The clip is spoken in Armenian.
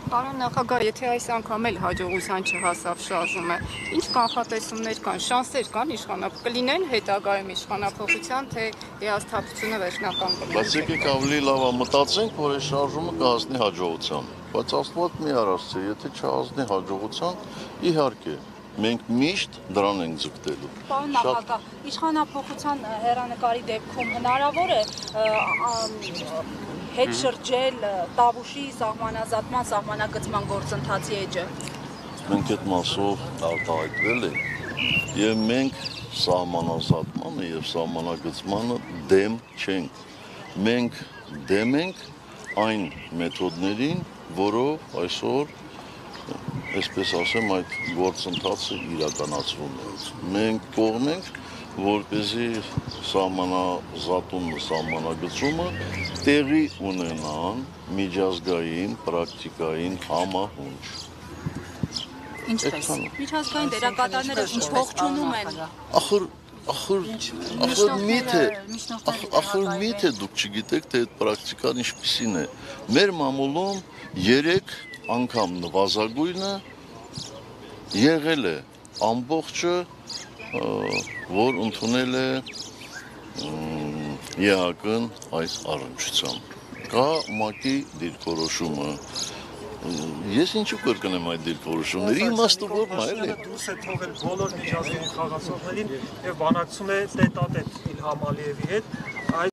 Պարոն նախագահ, եթե այս անգամ էլ հաջողության չհասավ շարժումը, ինչ կանխատեսումներ կան, շանսեր կան կլինեն հետագայում իշխանափոխության, թե հիասթափությունը վերջնական կմնա։ Բայց եկեք ավելի լավ մտածենք, որ այս շարժումը կհասնի հաջողության։ Բայց Աստված մի արարցի, եթե չհասնի հաջողության, իհարկե, մենք միշտ դրան ենք ձգտելու։ Պարոն նախագահ, իշխանափոխության հեռանկարի դեպքում հնարավոր է հետ շրջել Տավուշի սահմանազատման, սահմանագծման գործընթացի էջը։ Մենք այդ մասով արտահայտվել ենք եւ մենք սահմանազատմանը եւ սահմանագծմանը դեմ չենք։ Մենք դեմ ենք այն մեթոդներին, որով այսօր, այսպես ասեմ, այդ գործընթացը իրականացվում է։ Մենք կողմ ենք, որպեսզի սահմանազատումը, սահմանագծումը տեղի ունենան միջազգային պրակտիկային համահունչ։ Ինչպես։ Միջազգային դերակատարները ինչ ողջունում են։ Ախր միթե դուք չգիտեք, թե այդ պրակտիկան ինչպիսին է։ Մեր մամուլում 3 անգամ նվազագույնը եղել է ամբողջը, որ ընդունել է ԵԱԿ-ն այս առնչությամբ։ Կա ՄԱԿ-ի դիրքորոշումը։ Ես ինչու կրկնեմ այդ դիրքորոշումները, իմաստը որն է, էլի։ Դուրս է թողել բոլոր միջազգային խաղացողներին եւ բանակցում է տետատետ Իլհամ Ալիևի հետ։